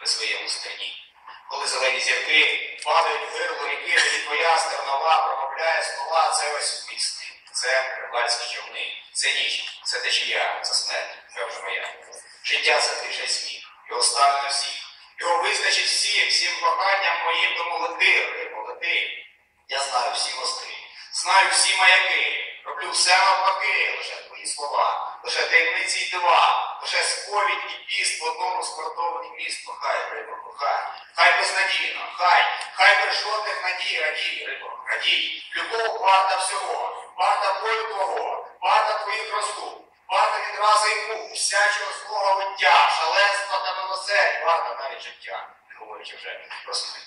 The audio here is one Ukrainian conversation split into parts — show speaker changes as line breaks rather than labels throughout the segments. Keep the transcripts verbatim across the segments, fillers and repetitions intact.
при своєму стерні. Коли зелені зірки падають в гирло ріки, тоді твоя стернова промовляє слова: це ось вісни, це рибальські човни, це ніч, це течія, це смерть, це вже моя. Життя це тиша й сміх, його стане на всіх. Його визначить всім, всім коханням моїм, тому лети, рибо, лети. Я знаю всі мости, знаю всі маяки, роблю все навпаки, лише твої слова, лише таємниці й дива, лише сповідь і піст в одному з портових міст. Кохай, рибо, кохай, хай безнадійно, хай, хай без жодних надій, радій, рибо, радій. Любов варта всього, варта бою твого, варта твоїх розлук, варта відрази й мук, всячого злого виття, шаленства та милосердя, варта навіть життя, не говорячи вже про смерть.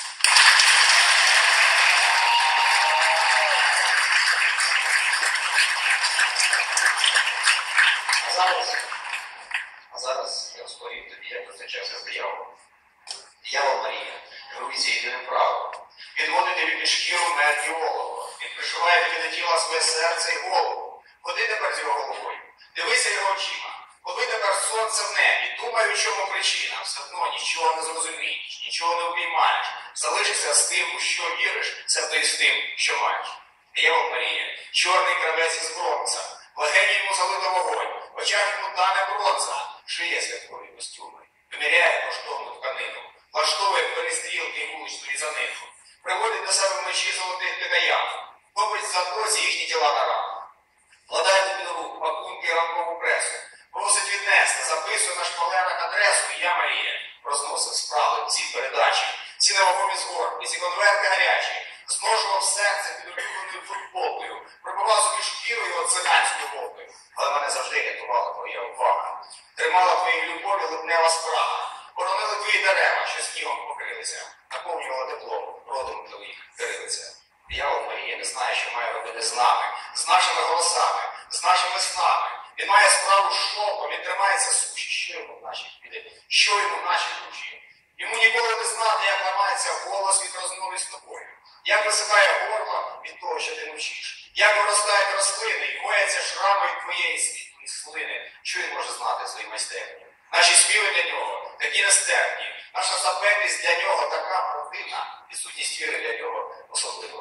А зараз, а зараз я розповім тобі, як зустрічався з дияволом. Диявол Марія керується єдиним правилом. Він водить тобі під шкіру мертві олово. Він пришиває тобі до тіла своє серце і голову. Ходи тепер з його головою. Дивися його очима. Коли тепер сонце в небі, думай, у чому причина. Все одно нічого не зрозумієш, нічого не обіймаєш. Залишишся з тим, у що віриш, це той з тим, що маєш. Диявол Марія, чорний кравець із бронза. В легені йому залито вогонь, в очах йому тане бронза, шиє святкові костюми, виміряє коштовну тканину, влаштовує перестрілки і вуличну різанину, приводить до себе мечі золотих китаян, хопить за досі їхні тіла на ранах, вкладає тобі до рук пакунки і ранкову пресу, просить віднести, записує на шпалерах адресу, і я, Марія, розносив справи ці передачі, ці невагомі згорки, ці конверти гарячі, зношував серце під улюбленою футболкою, пробував собі шкіру його циганською вовкою. Але мене завжди рятувала твоя увага. Тримала твоїй любові липнева спрага. Боронили твої дерева, що снігом покрилися. Наповнювала тепло, родом твоїх кирилиця. Диявол Марія не знає, що має робити з нами, з нашими голосами, з нашими снами. Він має справу з шовком, він тримається суші. Що йому в нашій піде? Що йому в нашій душі? Йому ніколи не знати, як ламається голос від розмови з тобою. Як висихає горло від того, що ти мовчиш. Як виростають рослини і гояться шрами від твоєї світлої слини. Що він може знати в своїй майстерні? Наші співи для нього такі нестерпні. Наша запевність для нього така противна. Відсутність віри для нього особливо.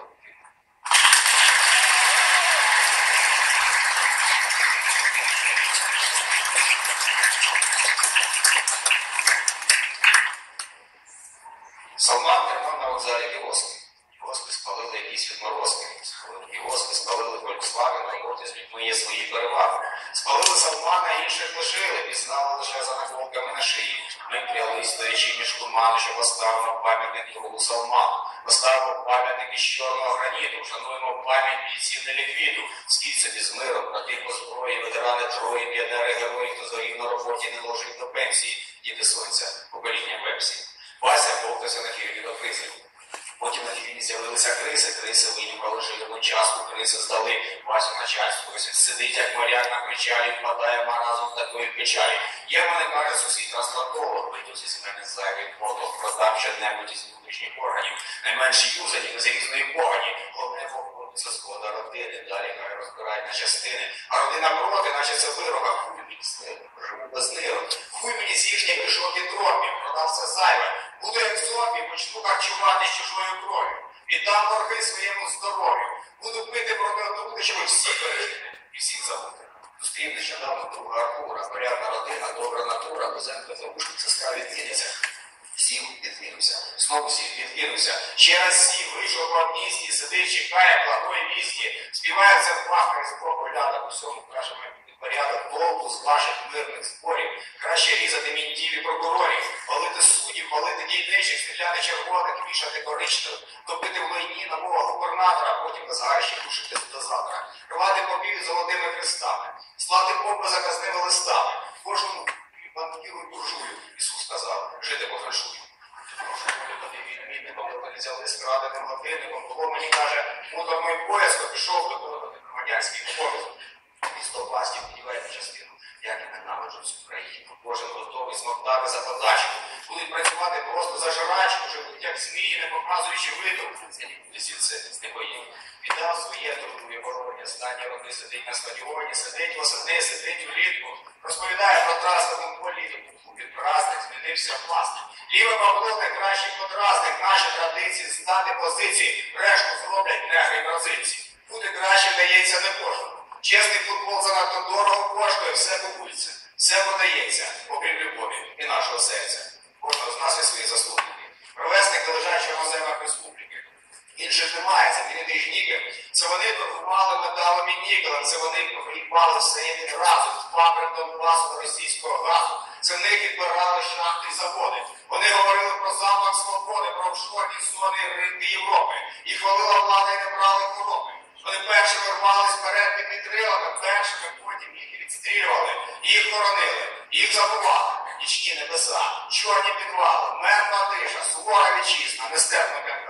Салман тримав на вокзалі кіоски. Кіоски спалили якісь відморозки. Кіоски спалили Volkswagen, на роботі з людьми є свої переваги. Спалили Салмана, інших лишили, пізнали лише за наколками на шиї. Ми пряли, стоячи між туману, що поставимо пам'ятник другу Салману. Поставимо пам'ятник із чорного граніту, вшануємо пам'ять бійців неліквіду. Світ собі з миром, брати по зброї, ветерани Трої, п'ятери герої, хто згорів на роботі, не ложить до пенсії. Діти сонця, покоління Пепсі. Вася повтався на фірмі до кризів. Потім на фірмі з'явилися криси, криси винюхали жилину частку, криси здали Васю начальству. Ось сидить, як моряк на причалі, впадає маразом такої печалі. Є в мене, каже сусід, трансплантолог, вийдуть з мене зайвий подох, продам що-небудь із внутрішніх органів, найменші юзані, без різної погані. Головне це згода родини, далі хай розбирають на частини. А родина проти, наче це вирога, хуй мені з ним, живу без ниру. Хуй мені з їхніх кишок і тромбів, продав все зайве. Буду як зомбі, почну харчувати з чужою кров'ю. Віддам борги своєму здоров'ю. Буду пити проти одного, щоб всі пережити і всіх забути. Зустрів нещодавно друга Артура, порядна родина, добра натура, дозенка завушник, сестра відкинеться. Сів, відкинувся, знову сів, відкинувся. Ще раз сів, вийшов по амністії, сидить, чекає благої вісті, співаються в плахах із боку ляда, у всьому кажемо порядок толку з ваших мирних зборів. Краще різати мінтів і прокурорів, палити суддів, палити дільничих, стріляти червоних, вішати коричневих, топити в лайні нового губернатора, а потім на згарищі душити до завтра, рвати попів золотими хрестами, слати бомби заказними листами, кожному банкіру і буржую. Ісус сказав, жити по фальшую. Відмінником, коли взяли з краденим годинником, було мені, каже, муторний пояс, пішов до громадянських обов'язків. Місто пластів підіває частину. Як я ненавиджу цю країну. Кожен готовий змоктати за подачку. будуть працювати просто за жрачку, живуть як змії, не показуючи виду. Це нікуди звідси не поїде. Віддав своє трудові обороні, останні роки сидить на стадіоні, сидить восени, сидить влітку. Розповідає про транспортну політику. Підразник змінився власник. Ліве Павло найкращий контрастник, наші традиції, стати позиції, решту зроблять негри і бразильці. Бути краще вдається не кожному. Чесний футбол занадто дорого коштує, все купується. Все продається, окрім любові і нашого серця. Кожного з нас є свої заслуги. Провесник до лежачого на землях республіки. Інших немає, це Дмитрій Нікель. Це вони торгували металом і нікелем, це вони проїбали все відразу з фабрик Донбасу до російського газу. Це в них відбирали шахти і заводи. Вони говорили про замок свободи, про офшорні зони ринки Європи. Їх хвалила влада і не брали хвороби. Вони першими рвались вперед під вітрилами, першими потім їх і відстрілювали. Їх хоронили, їх забували. Нічні небеса, чорні підвали, мертва тиша, сувора вітчизна, нестерпна